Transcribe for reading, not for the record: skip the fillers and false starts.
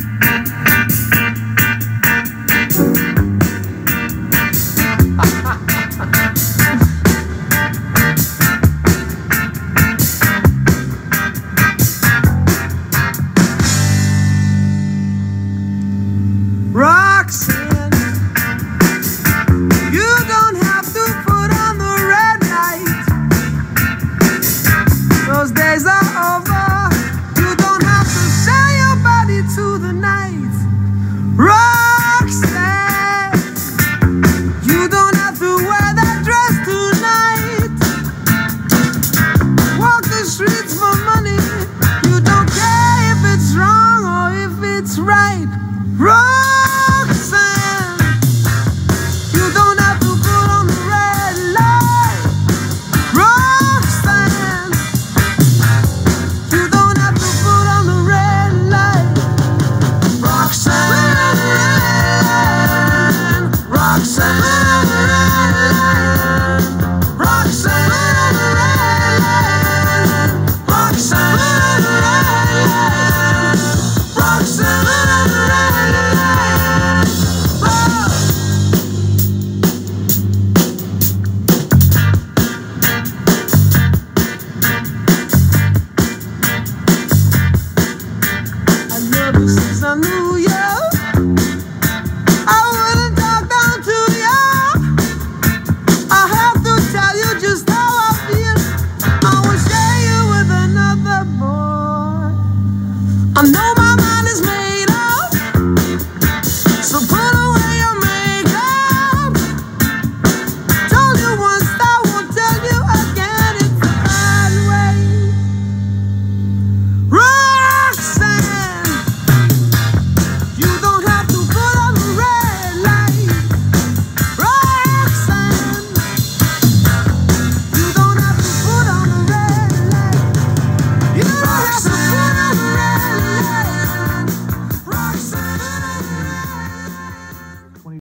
Roxanne, you don't have to put on the red light. Those days are over. You don't have to sell your body to the night. Roxanne, you don't have to wear that dress tonight. Walk the streets for money. You don't care if it's wrong or if it's right. Roxanne, you don't have to put on the red light. Roxanne, you don't have to put on the red light. Roxanne, Roxanne, Roxanne, Roxanne, Roxanne. This is a new